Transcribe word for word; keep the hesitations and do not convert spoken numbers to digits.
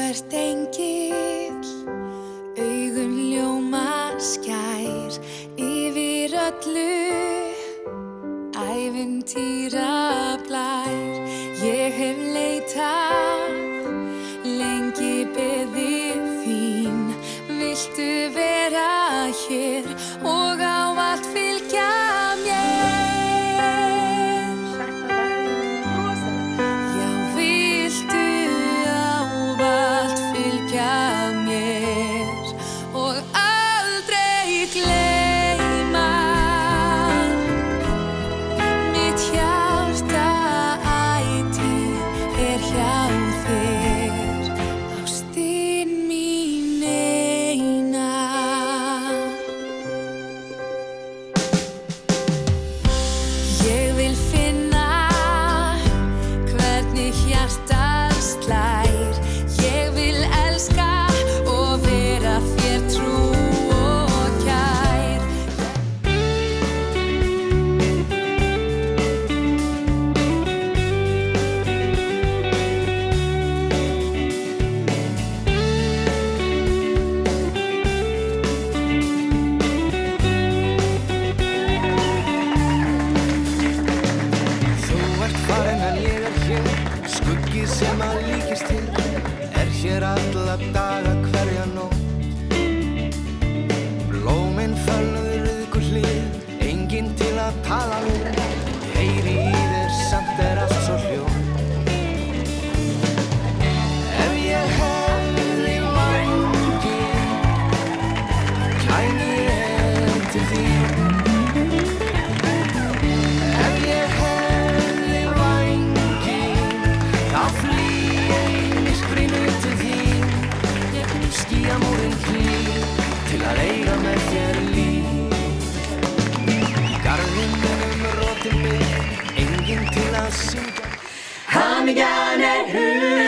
ert engill, augun ljóma skær, yfir öllu ævintýra blær. Ég hef leitað, lengi beðið þín, viltu vera hér og ávallt fylgja mér? Já, viltu ávallt fylgja mér og aldrei gleyma? Mitt hjarta ætíð er hjá þér, ástin mín eina. Ég vil finna hvernig hjartað slær. Ég vil elska og vera þér trú og kær. Þú ert farin en ég er hér, skuggi sem að líkist þér, er hér alla daga hverja nótt. Blómin fölnuð ryðgu hlið, enginn til að tala við, heyri í þér samt er allt svo hljótt. Ef ég hefði vængi, kæmi ég til þín. Ef ég hefði vængi, þá flýg ég í myrkrinu til þín. Skýjamúrin hlýr, til að eiga með þér líf. Í garðinum rotin mig, enginn til að syngja. Hamingjan er hug